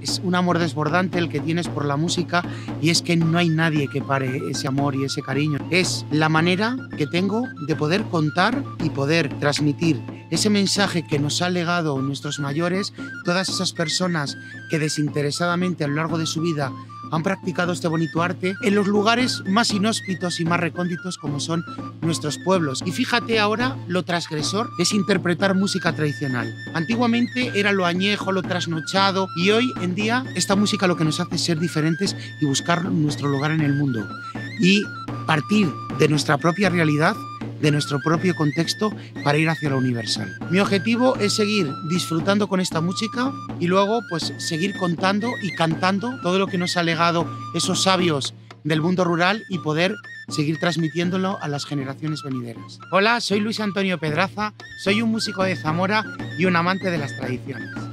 Es un amor desbordante el que tienes por la música y es que no hay nadie que pare ese amor y ese cariño. Es la manera que tengo de poder contar y poder transmitir ese mensaje que nos ha legado nuestros mayores, todas esas personas que desinteresadamente a lo largo de su vida han practicado este bonito arte en los lugares más inhóspitos y más recónditos como son nuestros pueblos. Y fíjate ahora lo transgresor es interpretar música tradicional. Antiguamente era lo añejo, lo trasnochado y hoy en día esta música lo que nos hace es ser diferentes y buscar nuestro lugar en el mundo y partir de nuestra propia realidad, de nuestro propio contexto para ir hacia lo universal. Mi objetivo es seguir disfrutando con esta música y luego pues seguir contando y cantando todo lo que nos ha legado esos sabios del mundo rural y poder seguir transmitiéndolo a las generaciones venideras. Hola, soy Luis Antonio Pedraza, soy un músico de Zamora y un amante de las tradiciones.